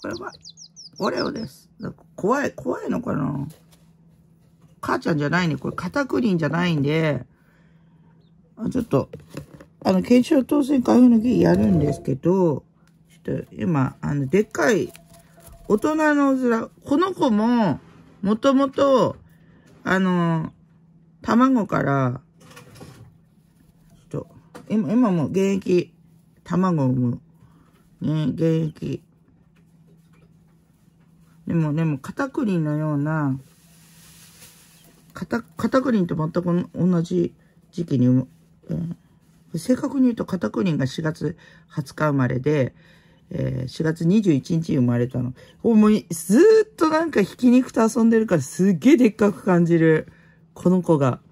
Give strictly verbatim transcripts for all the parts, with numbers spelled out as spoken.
これは、オレオです。怖い、怖いのかな？母ちゃんじゃないね。これ、片栗じゃないんで、あちょっと、あの、検証当選開封の儀やるんですけど、ちょっと今、あの、でっかい、大人のうずら、この子も、もともと、あの、卵から、ちょっと、今、今も現役、卵を産む。ね、現役。でも、でも、片栗のような、片、片栗と全く同じ時期に産む。えー、正確に言うと、片栗がしがつはつか生まれで、えー、しがつにじゅういちにち生まれたの。もう、ずーっとなんかひき肉と遊んでるから、すっげえでっかく感じる。この子が。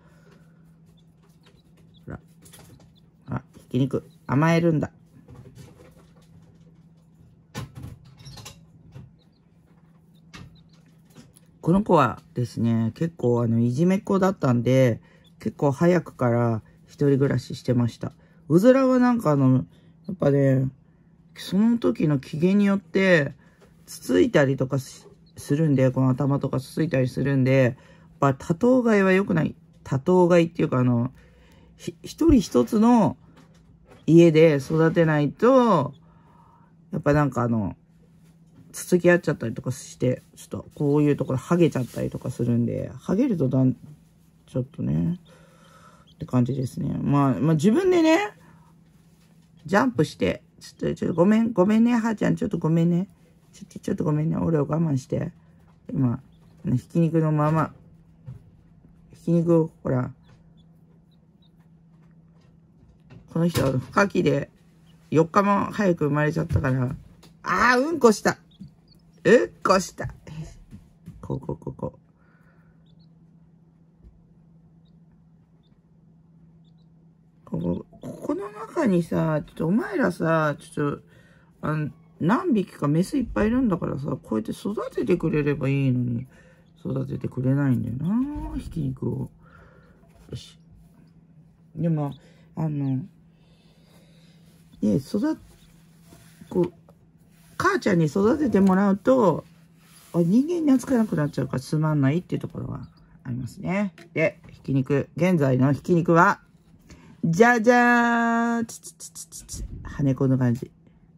ほら。あ、ひき肉。甘えるんだ。この子はですね、結構あの、いじめっ子だったんで、結構早くから一人暮らししてました。うずらはなんかあの、やっぱね、その時の機嫌によって、つついたりとかするんで、この頭とかつついたりするんで、やっぱ多頭飼いは良くない。多頭飼いっていうかあの、ひ一人一つの家で育てないと、やっぱなんかあの、つつき合っちゃったりとかして、ちょっとこういうところ剥げちゃったりとかするんで、剥げるとだん、ちょっとね、って感じですね。まあ、まあ自分でね、ジャンプして、ちょっと、ちょっとごめん、ごめんね、はーちゃん、ちょっとごめんね。ちょっと、ちょっとごめんね、俺を我慢して。今、ひき肉のまま、ひき肉を、ほら、この人、カキでよっかも早く生まれちゃったから、あー、うんこした。うんこした。ここ、ここ。ここ、ここの中にさ、ちょっとお前らさ、ちょっと、あの、何匹かメスいっぱいいるんだからさ、こうやって育ててくれればいいのに、育ててくれないんだよな、ひき肉を。よし。でも、あの、ね、育、こう、母ちゃんに育ててもらうと、人間に扱えなくなっちゃうからつまんないっていうところはありますね。で、ひき肉、現在のひき肉は、じゃじゃーん、つつつつつつ、羽この感じ。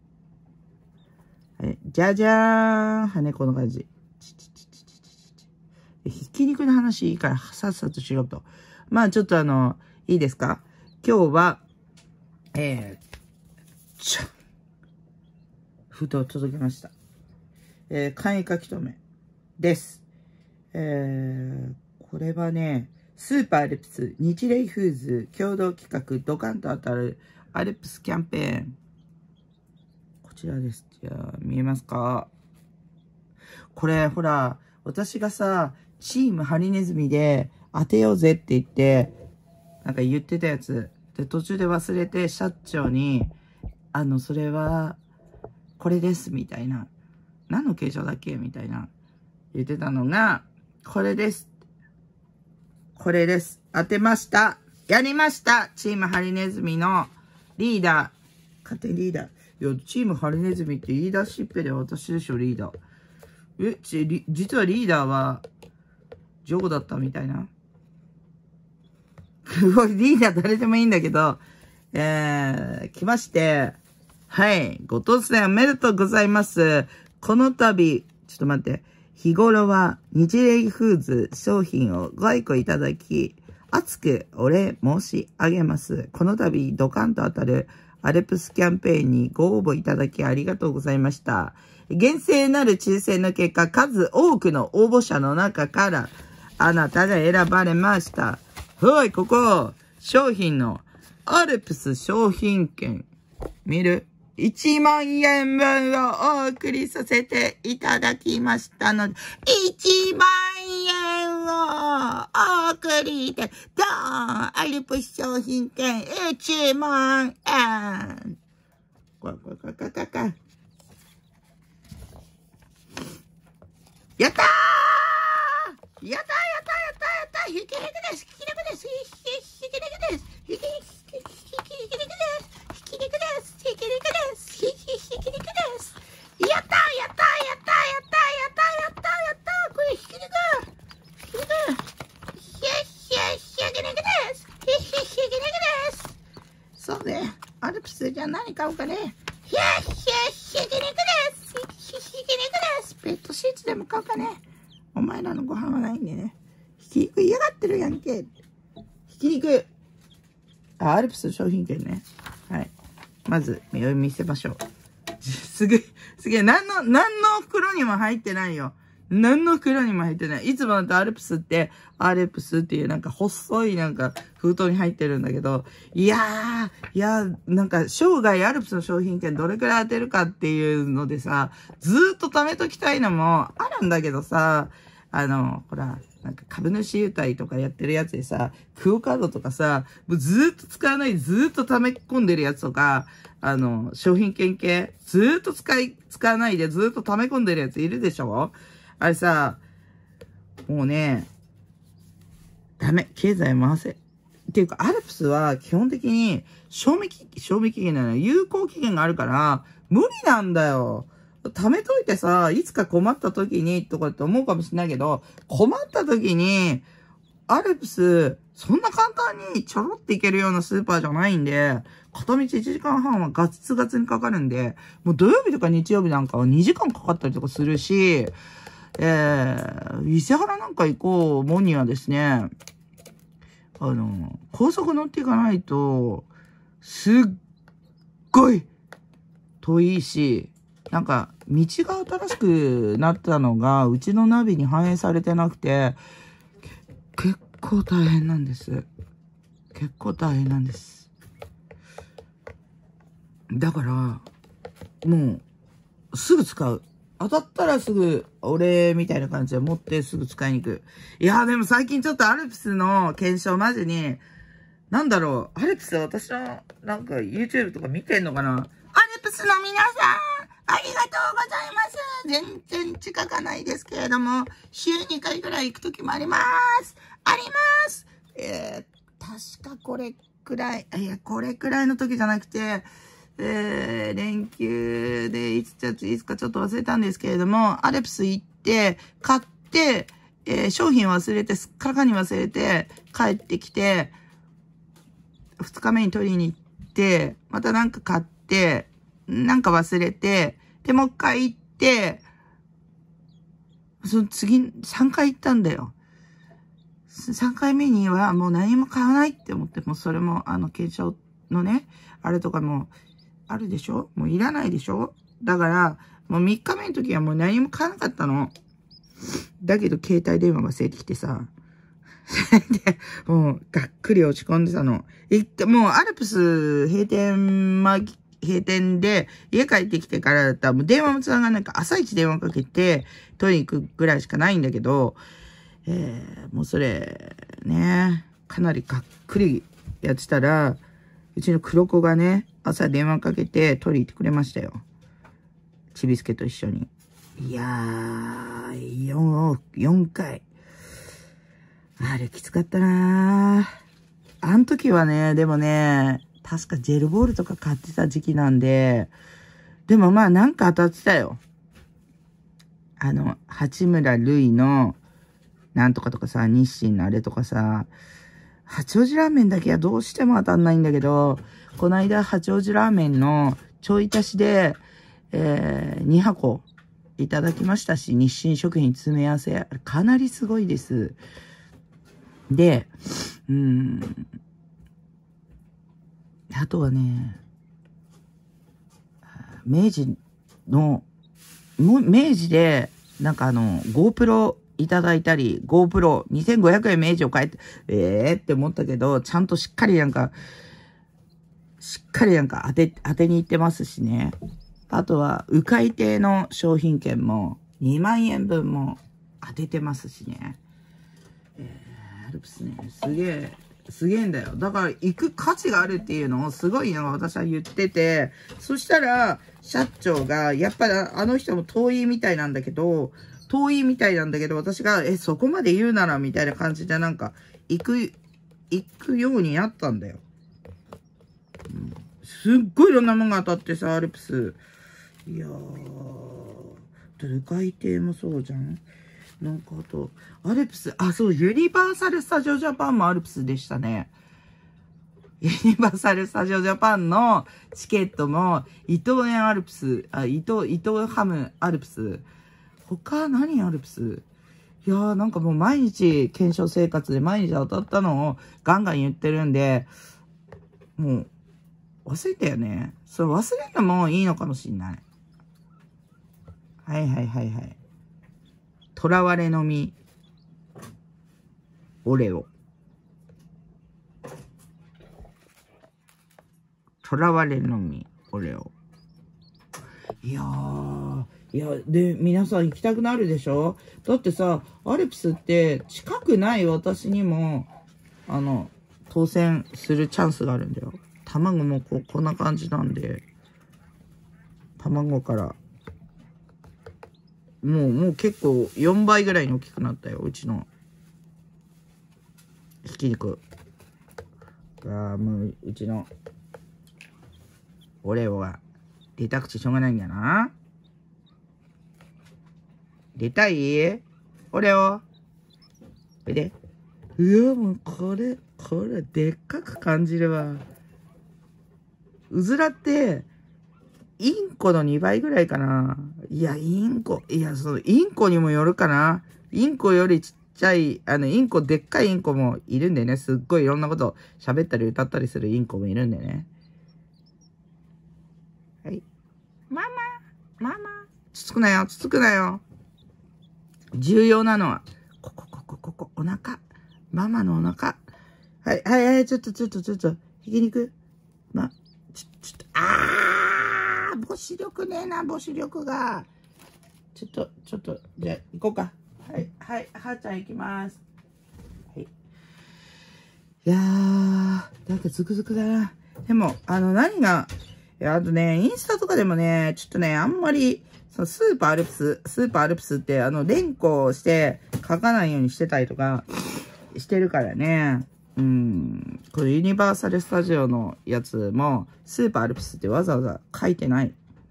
はい、じゃじゃーん、羽この感じ。ちちちちちち。ひき肉の話いいからさっさとしろと。まあちょっとあの、いいですか？今日は、えー、ちょ、封筒届きました。えー、簡易書き留めです。えー、これはね、スーパーアルプス、日霊フーズ共同企画、ドカンと当たるアルプスキャンペーン。こちらです。じゃあ、見えますか？これ、ほら、私がさ、チームハリネズミで当てようぜって言って、なんか言ってたやつ。で、途中で忘れて、社長に、あの、それは、これです、みたいな。何の形状だっけみたいな。言ってたのが、これです。これです。当てました。やりました。チームハリネズミのリーダー。勝手にリーダー。いや、チームハリネズミって言い出しっぺで私でしょ、リーダー。え、ち、実はリーダーは、ジョーだったみたいな。リーダー誰でもいいんだけど、えー、来まして、はい、ご当選おめでとうございます。この度、ちょっと待って、日頃は日霊フーズ商品をご愛顧いただき、厚くお礼申し上げます。この度、ドカンと当たるアルプスキャンペーンにご応募いただきありがとうございました。厳正なる抽選の結果、数多くの応募者の中から、あなたが選ばれました。はい、ここ、商品のアルプス商品券、見る？いちまんえんぶんをお送りさせていただきましたので、いちまんえんをお送りいただき、ドーン！アルプス商品券いちまんえん。これこれこれこれこれこれ。やったー！やったーやったーやったーやったー！ひき肉です！ひき肉です！ひき肉です！ひき肉です！ひき肉です！ひき肉です！ひき肉です！ひき肉です！やったーやったーやゃん何買おうかね。ひゃひゃひき肉ですひ、ひ、ひき肉です。ペットシーツでも買おうかね。お前らのご飯はないんでね。ひき肉嫌がってるやんけ。ひき肉。あ、アルプス商品券ね。はい。まず、見せましょう。すげえ、すげえ、何の、何の袋にも入ってないよ。何の袋にも入ってない。いつもだとアルプスって、アルプスっていうなんか細いなんか封筒に入ってるんだけど、いやー、いやー、なんか生涯アルプスの商品券どれくらい当てるかっていうのでさ、ずーっと貯めときたいのもあるんだけどさ、あの、ほら、なんか株主優待とかやってるやつでさ、クオカードとかさ、もうずーっと使わないでずーっと溜め込んでるやつとか、あの、商品券系、ずーっと使い、使わないでずーっと溜め込んでるやついるでしょ？あれさ、もうね、ダメ。経済回せ。っていうか、アルプスは基本的に、賞味期、賞味期限なのよ。有効期限があるから、無理なんだよ。貯めといてさ、いつか困った時に、とかって思うかもしれないけど、困った時に、アルプス、そんな簡単にちょろっていけるようなスーパーじゃないんで、片道いちじかんはんはガツガツにかかるんで、もう土曜日とか日曜日なんかはにじかんかかったりとかするし、えー、伊勢原なんか行こうもんにはですね、あの、高速乗っていかないと、すっごい遠いし、なんか、道が新しくなったのが、うちのナビに反映されてなくて、結構大変なんです。結構大変なんです。だから、もう、すぐ使う。当たったらすぐ、俺みたいな感じで持ってすぐ使いに行く。いやーでも最近ちょっとアルプスの検証マジに、なんだろう、アルプス私のなんか YouTube とか見てんのかな？アルプスの皆さん、ありがとうございます。全然近かないですけれども、週にかいぐらい行くときもあります。あります。えー、確かこれくらい、いや、これくらいの時じゃなくて、えー、連休でいつちょっといつかちょっと忘れたんですけれども、アルプス行って、買って、えー、商品忘れて、すっからかに忘れて、帰ってきて、二日目に取りに行って、またなんか買って、なんか忘れて、で、もう一回行って、その次、三回行ったんだよ。三回目にはもう何も買わないって思って、もうそれも、あの、検証のね、あれとかも、あるでしょ？もういらないでしょ？だから、もうみっかめの時はもう何も買わなかったの。だけど携帯電話忘れてきてさ。で、もうがっくり落ち込んでたの。行って、もうアルプス閉店、ま、閉店で家帰ってきてからだったらもう電話もつながらないから朝一電話かけて取りに行くぐらいしかないんだけど、えー、もうそれ、ね、かなりがっくりやってたら、うちの黒子がね、朝電話かけて取りに行ってくれましたよ。ちびすけと一緒に。いやー、よん、よんかい。あれきつかったなー。あの時はね、でもね、確かジェルボールとか買ってた時期なんで、でもまあなんか当たってたよ。あの、八村塁のなんとかとかさ、日清のあれとかさ、八王子ラーメンだけはどうしても当たんないんだけど、この間八王子ラーメンのちょい足しで、えー、にはこいただきましたし、日清食品詰め合わせ、かなりすごいです。で、うーん、あとはね、明治の、も明治で、なんかあの、GoPro いただいたり、GoProにせんごひゃくえん明治を変えて、えーって思ったけど、ちゃんとしっかりなんか、しっかりなんか当て、当てに行ってますしね。あとは、うかい亭の商品券もにまんえんぶんも当ててますしね。えー、アルプスね、すげえ、すげえんだよ。だから、行く価値があるっていうのをすごいのが私は言ってて、そしたら、社長が、やっぱりあの人も遠いみたいなんだけど、遠いみたいなんだけど、私が、え、そこまで言うなら、みたいな感じでなんか、行く、行くようになったんだよ。うん、すっごいいろんなものが当たってさ、アルプス。いやー、うかい亭もそうじゃん。なんかあと、アルプス、あ、そう、ユニバーサル・スタジオ・ジャパンもアルプスでしたね。 ユニバーサル・スタジオ・ジャパンのチケットも、伊東園アルプス、あ、伊東、伊東ハムアルプス、他何アルプスいやーなんかもう毎日検証生活で毎日当たったのをガンガン言ってるんで、もう忘れたよね。それ忘れるのもいいのかもしんない。はいはいはいはい。囚われの実、オレオ。囚われの実、オレオ。いやー。いや、で、皆さん行きたくなるでしょ？だってさ、アルプスって近くない私にも、あの、当選するチャンスがあるんだよ。卵もこう、こんな感じなんで、卵から、もう、もう結構よんばいぐらいに大きくなったよ、うちの、ひき肉。が、もう、うちの、オレオが、出たくてしょうがないんだな。出たいオレオ。見て。うわ、もうこれ、これ、でっかく感じるわ。うずらって、インコのにばいぐらいかな。いや、インコ、いや、その、インコにもよるかな。インコよりちっちゃい、あの、インコ、でっかいインコもいるんでね。すっごいいろんなこと喋ったり歌ったりするインコもいるんでね。はい。ママ、ママ。つつくなよ、つつくなよ。重要なのは、ここ、ここ、ここ、お腹。ママのお腹。はい、はい、はい、ちょっと、ちょっと、ちょっと、ひき肉。ま、ちょ、ちょっと、あー母子力ねえな、母子力が。ちょっと、ちょっと、じゃあ、行こうか。はい、はい、はーちゃん行きます。はい。いやー、なんかズクズクだな。でも、あの、何が、いや、あとね、インスタとかでもね、ちょっとね、あんまり、そのスーパーアルプス、スーパーアルプスって、あの、連呼して書かないようにしてたりとか、してるからね。うん。これユニバーサルスタジオのやつも、スーパーアルプスってわざわざ書いてない。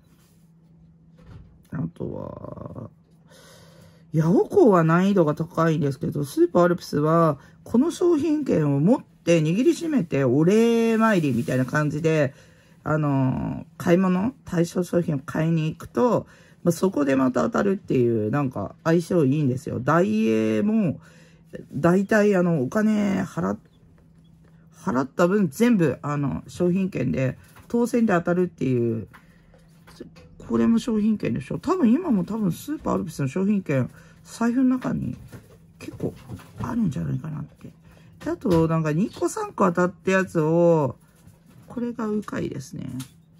あとは、ヤオコーは難易度が高いんですけど、スーパーアルプスは、この商品券を持って握りしめてお礼参りみたいな感じで、あの、買い物対象商品を買いに行くと、まあ、そこでまた当たるっていう、なんか相性いいんですよ。ダイエーも、だいたいあの、お金払、払った分全部、あの、商品券で、当選で当たるっていう、これも商品券でしょ。多分今も多分スーパーアルプスの商品券、財布の中に結構あるんじゃないかなって。であと、なんかにこさんこ当たったやつを、これがうかいですね。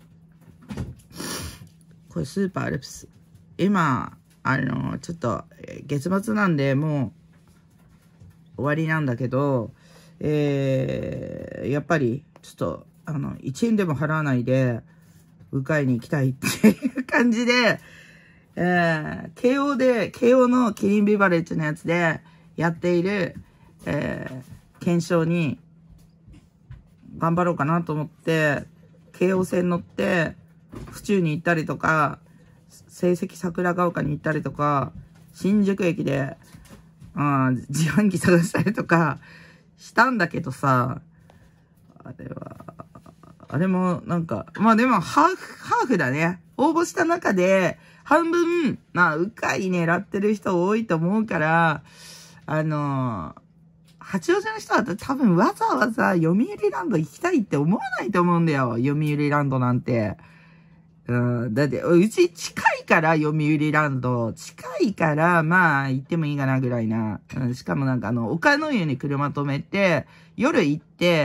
これスーパーアルプス。今、あの、ちょっと、月末なんで、もう、終わりなんだけど、えー、やっぱり、ちょっと、あの、いちえんでも払わないで、うかいに行きたいっていう感じで、えー、慶応で、慶応のキリンビバレッジのやつで、やっている、えー、検証に、頑張ろうかなと思って、京王線乗って、府中に行ったりとか、成績桜ヶ丘に行ったりとか、新宿駅で、うん、自販機探したりとか、したんだけどさ、あれは、あれもなんか、まあでもハーフ、ハーフだね。応募した中で、半分、まあ、うかい狙ってる人多いと思うから、あのー、八王子の人は多分わざわざ読売ランド行きたいって思わないと思うんだよ。読売ランドなんて。うん、だって、うち近いから読売ランド。近いから、まあ行ってもいいかなぐらいな。うん、しかもなんかあの、岡の湯に車止めて、夜行って、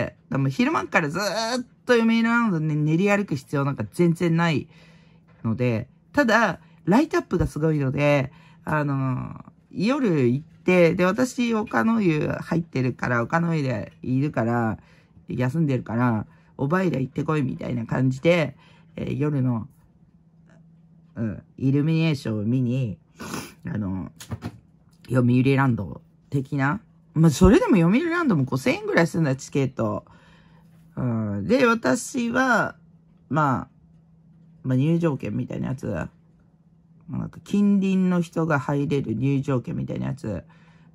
でも昼間からずーっと読売ランドで練り歩く必要なんか全然ないので、ただ、ライトアップがすごいので、あの、夜行って、で、私、岡の湯入ってるから、岡の湯でいるから、休んでるから、おばいら行ってこいみたいな感じで、えー、夜の、うん、イルミネーションを見に、あの、読売ランド的な。まあ、それでも読売ランドもごせんえんぐらいするんだ、チケット。うん、で、私は、まあ、まあ、入場券みたいなやつ、なんか近隣の人が入れる入場券みたいなやつ。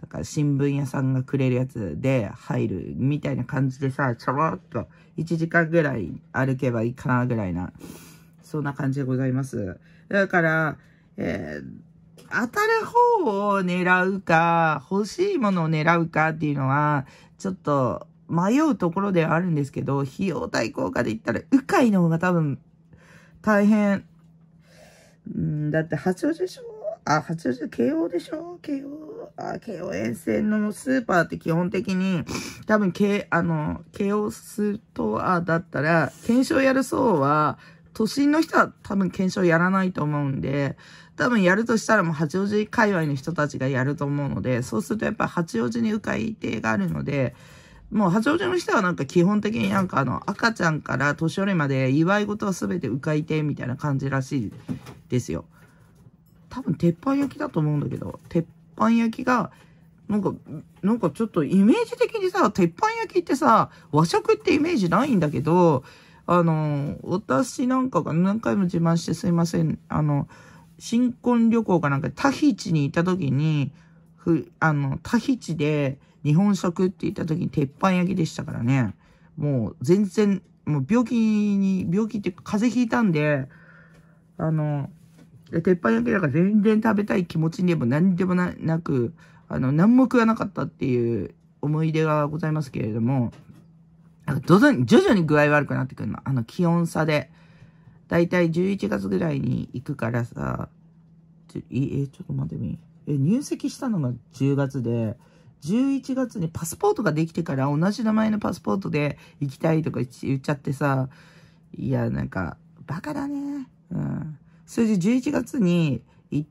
だから新聞屋さんがくれるやつで入るみたいな感じでさ、ちょろっといちじかんぐらい歩けばいいかなぐらいな、そんな感じでございます。だから、えー、当たる方を狙うか、欲しいものを狙うかっていうのは、ちょっと迷うところではあるんですけど、費用対効果で言ったら、迂回の方が多分、大変。んだって八王子でしょ？あ、八王子、慶応でしょ？慶応。あ、慶応沿線のスーパーって基本的に、多分、慶、あの、慶応ストアだったら、検証やる層は、都心の人は多分検証やらないと思うんで、多分やるとしたらもう八王子界隈の人たちがやると思うので、そうするとやっぱ八王子に迂回艇があるので、もう八王子の人はなんか基本的になんかあの赤ちゃんから年寄りまで祝い事はすべて迂回艇みたいな感じらしいですよ。多分鉄板焼きだと思うんだけど、鉄板焼きが、なんか、なんかちょっとイメージ的にさ、鉄板焼きってさ、和食ってイメージないんだけど、あの、私なんかが何回も自慢してすいません。あの、新婚旅行かなんかタヒチに行った時に、ふ、あの、タヒチで日本食って言った時に鉄板焼きでしたからね。もう全然、もう病気に、病気っていうか風邪ひいたんで、あの、鉄板焼きだから全然食べたい気持ちにも何でも な, なく、あの、何も食わなかったっていう思い出がございますけれども、徐々に、徐々に具合悪くなってくるの。あの気温差で。だいたいじゅういちがつぐらいに行くからさ、ちょ、え、ちょっと待ってみ。え、入籍したのがじゅうがつで、じゅういちがつにパスポートができてから同じ名前のパスポートで行きたいとか言っちゃってさ、いや、なんか、バカだね。うん。それでじゅういちがつに行って、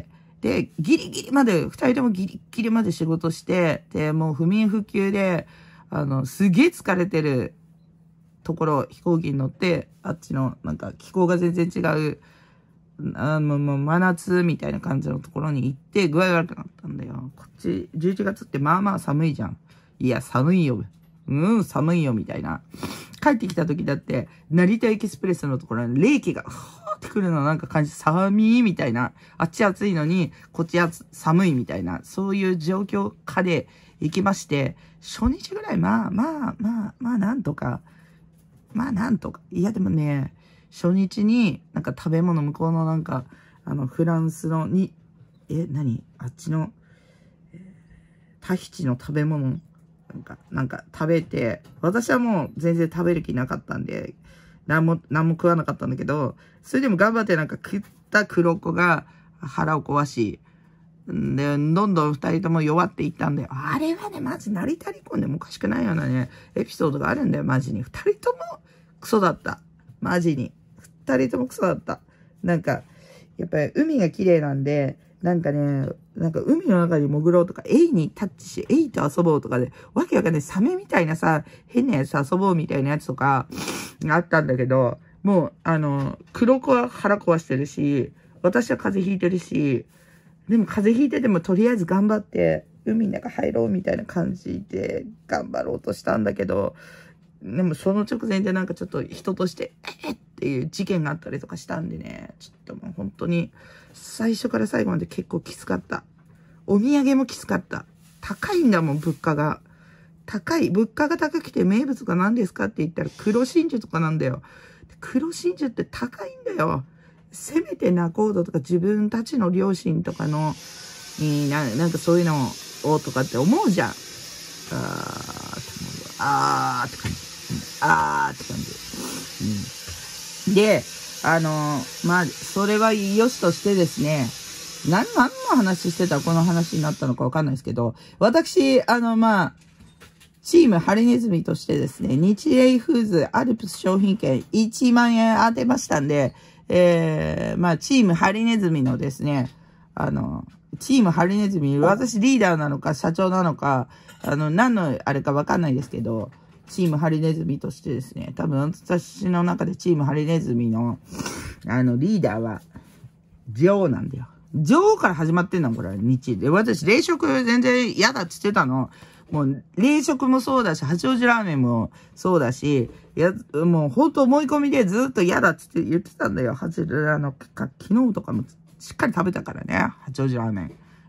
で、ギリギリまで、二人ともギリギリまで仕事して、で、もう不眠不休で、あの、すげえ疲れてるところ、飛行機に乗って、あっちの、なんか気候が全然違う、あの、もう真夏みたいな感じのところに行って、具合悪くなったんだよ。こっち、じゅういちがつってまあまあ寒いじゃん。いや、寒いよ。うん、寒いよ、みたいな。帰ってきた時だって、成田エキスプレスのところに冷気が、ふーってくるのなんか感じ、寒いみたいな。あっち暑いのに、こっち寒いみたいな。そういう状況下で行きまして、初日ぐらい、まあまあまあ、まあなんとか。まあなんとか。いやでもね、初日になんか食べ物、向こうのなんか、あの、フランスのに、え、何あっちの、えー、タヒチの食べ物、なんか、なんか食べて、私はもう全然食べる気なかったんで、何も、何も食わなかったんだけど、それでも頑張ってなんか食った黒子が腹を壊し、で、どんどん二人とも弱っていったんで、あれはね、マジ成田離婚でもおかしくないようなね、エピソードがあるんだよ、マジに。二人ともクソだった。マジに。二人ともクソだった。なんか、やっぱり海が綺麗なんで、なんかね、なんか海の中に潜ろうとか、エイにタッチして、エイと遊ぼうとかで、わけわかんない、サメみたいなさ、変なやつ遊ぼうみたいなやつとか、あったんだけど、もう、あの、黒子は腹壊してるし、私は風邪ひいてるし、でも風邪ひいててもとりあえず頑張って海の中入ろうみたいな感じで頑張ろうとしたんだけど、でもその直前でなんかちょっと人として、えー、っていう事件があったりとかしたんでね、ちょっともう本当に最初から最後まで結構きつかった。お土産もきつかった。高いんだもん、物価が。高い。物価が高くて名物が何ですかって言ったら黒真珠とかなんだよ。黒真珠って高いんだよ。せめて仲人とか自分たちの両親とかの、にな、なんかそういうのをとかって思うじゃん。あーって思う。あーって感じ。うん、あーって感じ。うん。で、あのー、まあ、それは良しとしてですね、何、何の話してたらこの話になったのかわかんないですけど、私、あの、まあ、チームハリネズミとしてですね、日霊フーズアルプス商品券いちまんえん当てましたんで、えー、まあ、チームハリネズミのですね、あの、チームハリネズミ、私リーダーなのか社長なのか、あの、何のあれかわかんないですけど、チームハリネズミとしてですね、多分私の中でチームハリネズミの、あの、リーダーは、女王なんだよ。女王から始まってんのこれ、日で。私、冷食全然嫌だって言ってたの。もう、冷食もそうだし、八王子ラーメンもそうだし、や、もう本当思い込みでずっと嫌だって言ってたんだよ。八王子、あの、昨日とかもしっかり食べたからね。八王子ラーメン。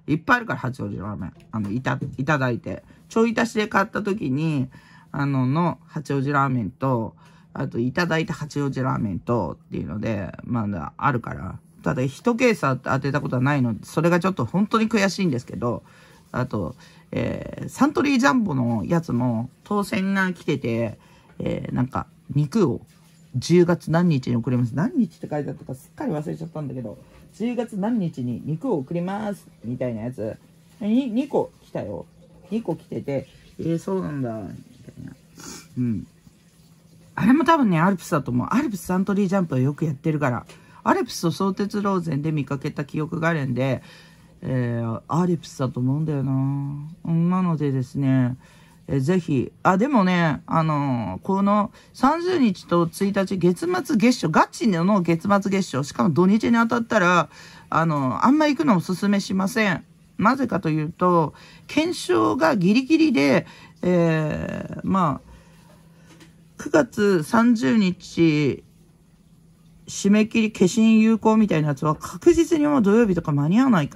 いっぱいあるから、八王子ラーメン。あの、いた、いただいて。ちょい足しで買った時に、あの、の八王子ラーメンと、あと、いただいた八王子ラーメンと、っていうので、まだあるから。ただ、一ケース当てたことはないので、それがちょっと本当に悔しいんですけど、あと、えー、サントリージャンボのやつも、当選が来てて、えー、なんか、肉を、じゅうがつ何日に送ります。何日って書いてあったかすっかり忘れちゃったんだけど、じゅうがつ何日に肉を送ります。みたいなやつ。に、にこ来たよ。にこ来てて、えー、そうなんだ。みたいな。うん。あれも多分ね、アルプスだと思う。アルプスサントリージャンプをよくやってるから。アルプスと相鉄ローゼンで見かけた記憶があるんで、えー、アルプスだと思うんだよな。なのでですね、えー、ぜひ、あ、でもね、あのー、このさんじゅうにちとついたち、月末月初、ガチの月末月初、しかも土日に当たったら、あのー、あんま行くのをお勧めしません。なぜかというと、検証がギリギリで、えー、まあ、くがつさんじゅうにち、締め切り消印有効みたいなやつは確実にもう土曜日とか間に合わないから、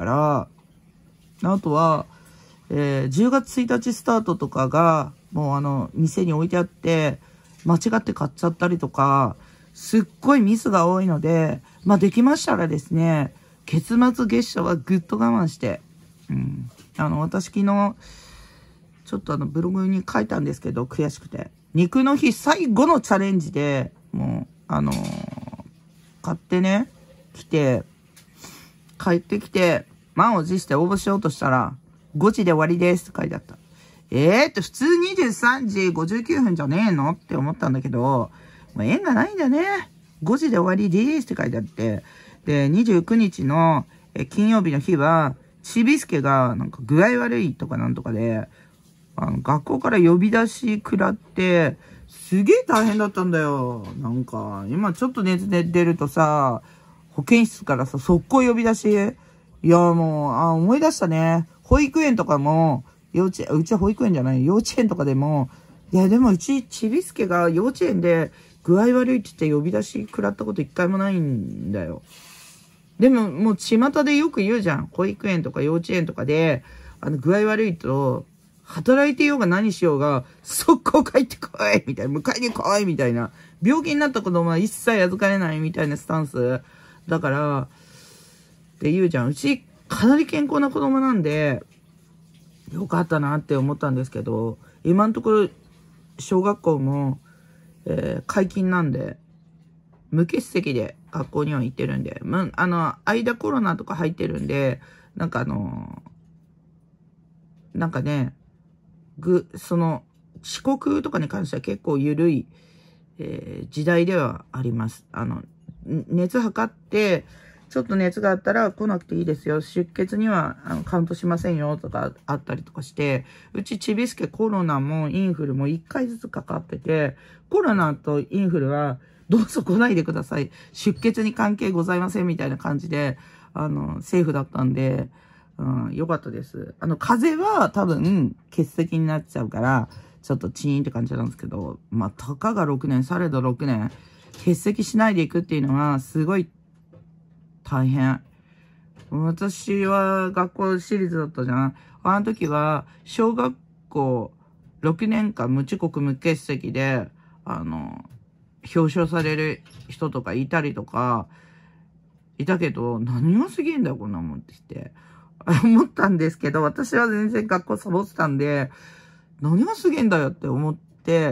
あとは、えー、じゅうがつついたちスタートとかが、もうあの、店に置いてあって、間違って買っちゃったりとか、すっごいミスが多いので、まあできましたらですね、月末月初はぐっと我慢して、うん。あの、私昨日、ちょっとあの、ブログに書いたんですけど、悔しくて。肉の日最後のチャレンジで、もう、あのー、買ってね、来て、帰ってきて、満を持して応募しようとしたら、ごじで終わりですって書いてあった。えーって普通にじゅうさんじごじゅうきゅうふんじゃねえのって思ったんだけど、もう縁がないんだね。ごじで終わりですって書いてあって。で、にじゅうくにちのえ金曜日の日は、ちびすけがなんか具合悪いとかなんとかで、あの学校から呼び出し食らって、すげえ大変だったんだよ。なんか、今ちょっと熱出るとさ、保健室からさ、速攻呼び出し。いや、もう、あ、思い出したね。保育園とかも、幼稚園、うちは保育園じゃない、幼稚園とかでも、いや、でもうち、ちびすけが幼稚園で具合悪いって言って呼び出し食らったこと一回もないんだよ。でも、もう巷でよく言うじゃん。保育園とか幼稚園とかで、あの、具合悪いと、働いてようが何しようが、速攻帰ってこいみたいな、迎えに来いみたいな。病気になった子供は一切預かれないみたいなスタンス。だから、って言うじゃん。うち、かなり健康な子供なんで、よかったなって思ったんですけど、今のところ、小学校も、えー、解禁なんで、無欠席で学校には行ってるんで、ま、あの、間コロナとか入ってるんで、なんかあのー、なんかね、ぐ、その、遅刻とかに関しては結構緩い、えー、時代ではあります。あの、熱測って、ちょっと熱があったら来なくていいですよ。出血にはあのカウントしませんよとかあったりとかして、うちちびすけコロナもインフルもいっかいずつかかってて、コロナとインフルはどうぞ来ないでください。出血に関係ございませんみたいな感じで、あの、セーフだったんで、うん、よかったです。あの、風邪は多分欠席になっちゃうから、ちょっとチーンって感じなんですけど、まあ、たかがろくねん、されどろくねん、欠席しないでいくっていうのは、すごい大変。私は学校私立だったじゃん。あの時は、小学校ろくねんかん無遅刻無欠席で、あの、表彰される人とかいたりとか、いたけど、何がすげえんだよ、こんなもんって言って。思ったんですけど、私は全然学校サボってたんで、何がすげえんだよって思って、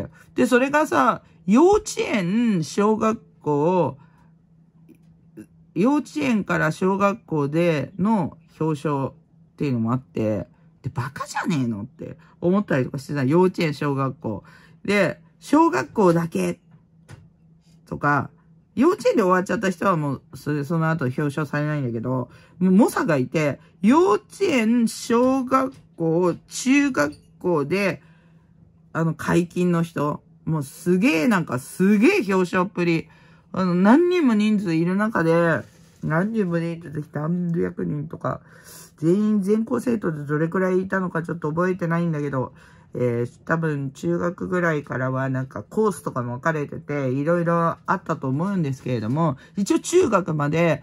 で、それがさ、幼稚園、小学校、幼稚園から小学校での表彰っていうのもあって、で、バカじゃねえのって思ったりとかしてた。幼稚園、小学校。で、小学校だけとか、幼稚園で終わっちゃった人はもう、それ、その後表彰されないんだけど、もう猛者がいて、幼稚園、小学校、中学校で、あの、解禁の人、もうすげえなんかすげえ表彰っぷり、あの、何人も人数いる中で、何人も人数で何百人とか、全員全校生徒でどれくらいいたのかちょっと覚えてないんだけど、えー、多分中学ぐらいからはなんかコースとかも分かれてて、いろいろあったと思うんですけれども、一応中学まで、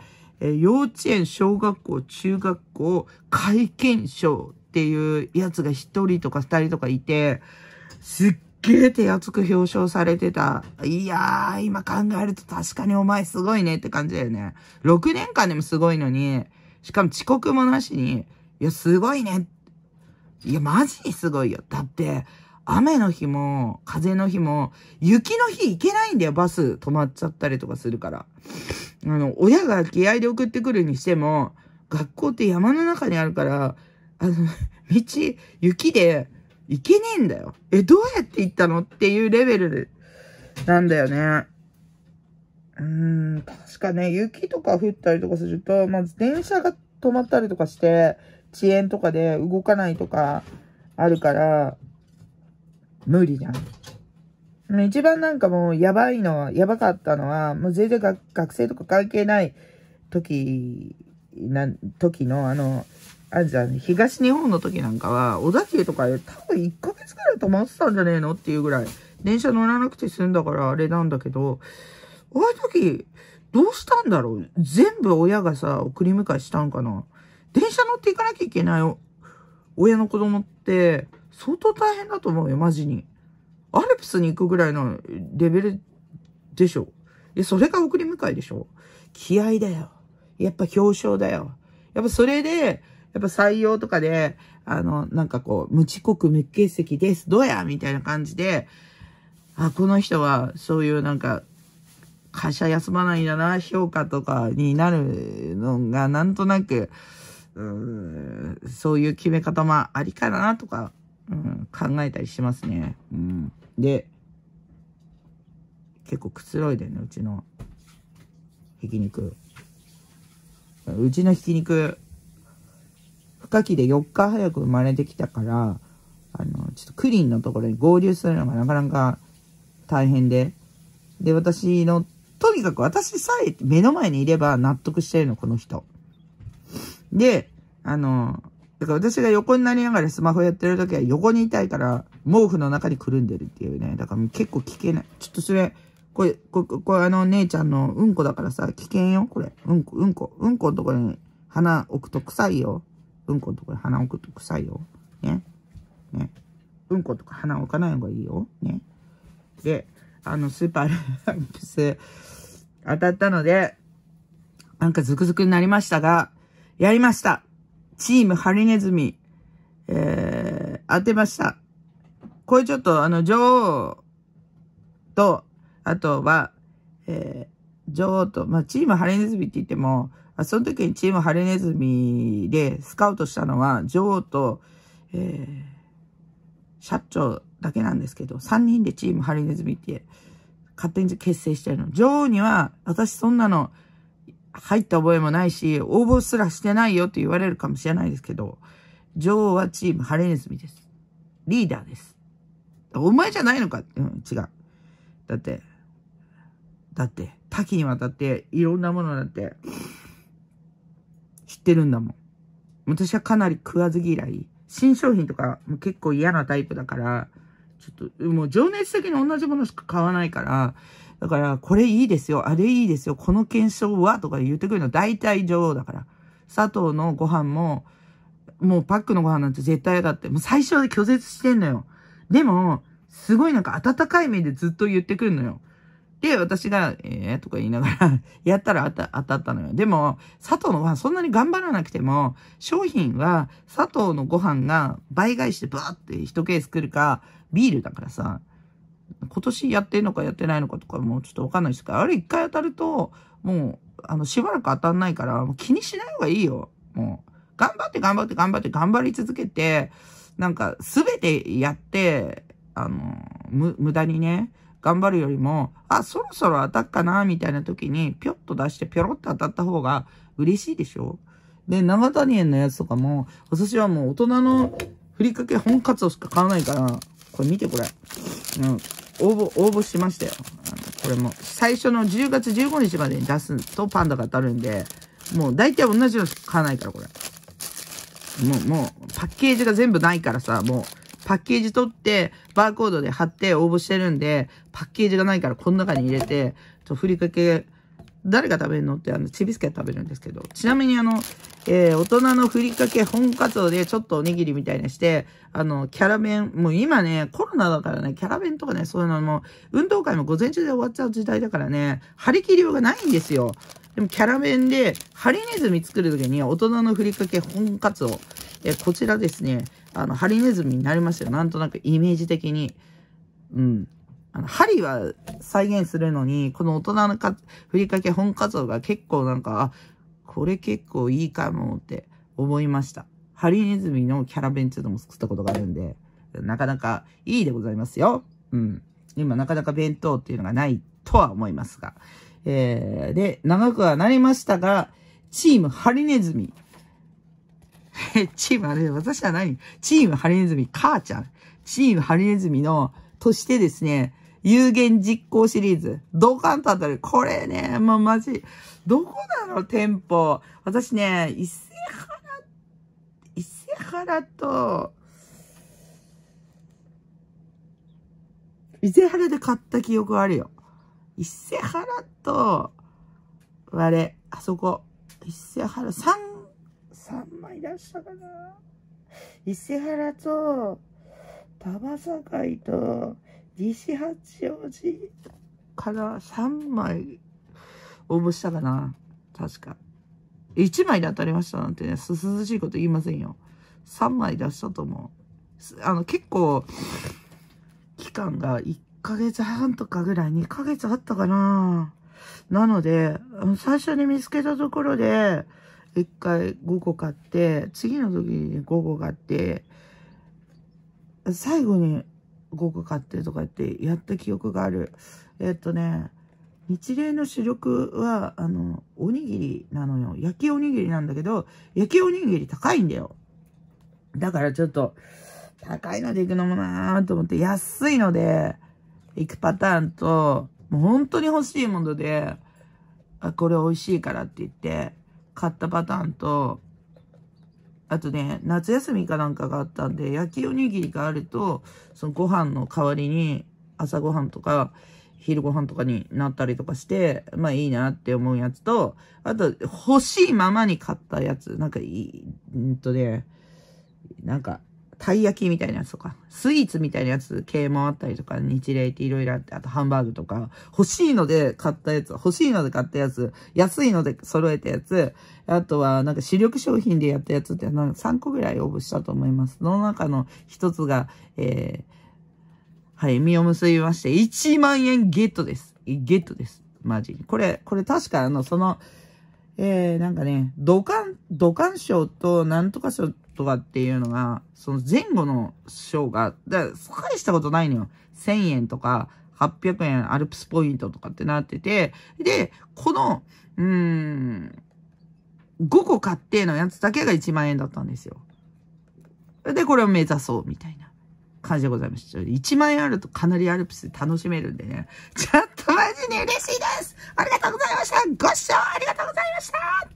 えー、幼稚園、小学校、中学校、皆勤賞っていうやつが一人とか二人とかいて、すっげー手厚く表彰されてた。いやー、今考えると確かにお前すごいねって感じだよね。ろくねんかんでもすごいのに、しかも遅刻もなしに、いや、すごいね。いや、マジにすごいよ。だって、雨の日も、風の日も、雪の日行けないんだよ、バス止まっちゃったりとかするから。あの、親が気合で送ってくるにしても、学校って山の中にあるから、あの、道、雪で行けねえんだよ。え、どうやって行ったのっていうレベルなんだよね。うーん、確かね、雪とか降ったりとかすると、まず電車が止まったりとかして、遅延とかで動かないとかあるから、無理じゃん。一番なんかもうやばいのは、やばかったのは、もう全然が学生とか関係ない時、な、時のあの、あるじゃん、東日本の時なんかは、小田急とかで多分いっかげつくらい止まってたんじゃねえのっていうぐらい、電車乗らなくて済んだからあれなんだけど、ああいう時、どうしたんだろう？全部親がさ、送り迎えしたんかな？電車乗って行かなきゃいけない親の子供って、相当大変だと思うよ、マジに。アルプスに行くぐらいのレベルでしょ。で、それが送り迎えでしょ。気合だよ。やっぱ表彰だよ。やっぱそれで、やっぱ採用とかで、あの、なんかこう、無遅刻無欠席です。どうやみたいな感じで、あ、この人はそういうなんか、会社休まないんだな、評価とかになるのが、なんとなく、うーん、そういう決め方もありかなとか、うん、考えたりしますね。うん、で、結構くつろいでね、うちのひき肉。うちのひき肉、孵化器でよっか早く生まれてきたから、あの、ちょっとクリンのところに合流するのがなかなか大変で、で、私の、とにかく私さえ目の前にいれば納得してるの、この人。で、あの、だから私が横になりながらスマホやってるときは横にいたいから、毛布の中にくるんでるっていうね。だから結構危険な。ちょっとそれ、これ、これ、これあの姉ちゃんのうんこだからさ、危険よ、これ。うんこ、うんこ。うんこのところに鼻置くと臭いよ。うんこのところに鼻置くと臭いよ。ね。ね。うんことか鼻置かない方がいいよ。ね。で、あの、スーパーランプス当たったので、なんかズクズクになりましたが、やりました。チームハリネズミ、えー、当てました。これちょっとあの、女王と、あとは、えー、女王と、まあ、チームハリネズミって言っても、その時にチームハリネズミでスカウトしたのは、女王と、えー、社長だけなんですけど、さんにんでチームハリネズミって勝手に結成してるの。女王には、私そんなの入った覚えもないし、応募すらしてないよって言われるかもしれないですけど、女王はチームハリネズミです。リーダーです。お前じゃないのか？うん、違う。だって、だって、多岐にわたっていろんなものだって知ってるんだもん。私はかなり食わず嫌い。新商品とかも結構嫌なタイプだから、ちょっと、もう情熱的に同じものしか買わないから、だから、これいいですよ、あれいいですよ、この検証はとか言ってくるの大体女王だから。砂糖のご飯も、もうパックのご飯なんて絶対嫌だって、もう最初で拒絶してんのよ。でも、すごいなんか温かい目でずっと言ってくるのよ。で、私が、えーとか言いながら、やったら当た、当たったのよ。でも、砂糖のご飯そんなに頑張らなくても、商品は砂糖のご飯が倍返してバーって一ケース来るか、ビールだからさ、今年やってんのかやってないのかとかもうちょっとわかんないですから、あれ一回当たると、もう、あの、しばらく当たんないから、もう気にしない方がいいよ。もう、頑張って頑張って頑張って頑張り続けて、なんか、すべてやって、あの、む、無駄にね、頑張るよりも、あ、そろそろ当たっかな、みたいな時に、ぴょっと出して、ぴょろっと当たった方が嬉しいでしょ？で、長谷園のやつとかも、私はもう大人のふりかけ本カツオしか買わないから、これ見てこれ。うん、応募、応募しましたよ。あの、これも、最初のじゅうがつじゅうごにちまでに出すとパンダが当たるんで、もう大体同じのしか買わないから、これ。もう、もう、パッケージが全部ないからさ、もう、パッケージ取って、バーコードで貼って応募してるんで、パッケージがないからこの中に入れて、ちょ、ふりかけ誰が食べるのって、あの、ちびすけ食べるんですけど、ちなみにあの、えー、大人のふりかけ本カツオでちょっとおにぎりみたいにして、あの、キャラ弁、もう今ね、コロナだからね、キャラ弁とかね、そういうのも、運動会も午前中で終わっちゃう時代だからね、張り切りようがないんですよ。でもキャラ弁で、ハリネズミ作るときに大人のふりかけ本カツオ、えー、こちらですね、あの、ハリネズミになりますよ。なんとなくイメージ的に。うん。あの、針は再現するのに、この大人のかふりかけ本カツオが結構なんか、あ、これ結構いいかもって思いました。ハリネズミのキャラ弁っていうのも作ったことがあるんで、なかなかいいでございますよ。うん。今なかなか弁当っていうのがないとは思いますが。えー、で、長くはなりましたが、チームハリネズミ。チームあれ、私は何チームハリネズミ、母ちゃん。チームハリネズミの、としてですね、有言実行シリーズ。ドカンと当たる。これね、もうマジ、どこなの店舗。私ね、伊勢原、伊勢原と、伊勢原で買った記憶はあるよ。伊勢原と、あれ、あそこ、伊勢原、三、三枚出したかな。伊勢原と、田境と、西八王子からさんまい応募したかな。確か。いちまいで当たりましたなんてね、すすずしいこと言いませんよ。さんまい出したと思う。あの、結構、期間がいっかげつはんとかぐらい、にかげつあったかな。なので、最初に見つけたところで、いっかいごこ買って、次の時にごこ買って、最後にごこ買ってとか言ってやった記憶がある。えっとね、日例の主力は、あの、おにぎりなのよ。焼きおにぎりなんだけど、焼きおにぎり高いんだよ。だからちょっと、高いので行くのもなーと思って、安いので行くパターンと、もう本当に欲しいもので、あ、これ美味しいからって言って、買ったパターンと、あとね、夏休みかなんかがあったんで、焼きおにぎりがあると、そのご飯の代わりに、朝ご飯とか、昼ご飯とかになったりとかして、まあいいなって思うやつと、あと、欲しいままに買ったやつ、なんかいい、んとね、なんか、たい焼きみたいなやつとか、スイーツみたいなやつ系もあったりとか、日例っていろいろあって、あとハンバーグとか、欲しいので買ったやつ、欲しいので買ったやつ、安いので揃えたやつ、あとはなんか主力商品でやったやつってなんかさんこぐらい応募したと思います。その中の一つが、えー、はい、実を結びまして、いちまんえんゲットです。ゲットです。マジに。これ、これ確かあの、その、えー、なんかね、土管、土管賞となんとか賞とかっていうのが、その前後の賞が、だから大したことないのよ。せんえんとか、はっぴゃくえんアルプスポイントとかってなってて、で、この、うーん、ごこ買ってのやつだけがいちまんえんだったんですよ。で、これを目指そうみたいな感じでございました。いちまんえんあるとかなりアルプスで楽しめるんでね。ちょっとマジに嬉しいです。ありがとうございました。ご視聴ありがとうございました。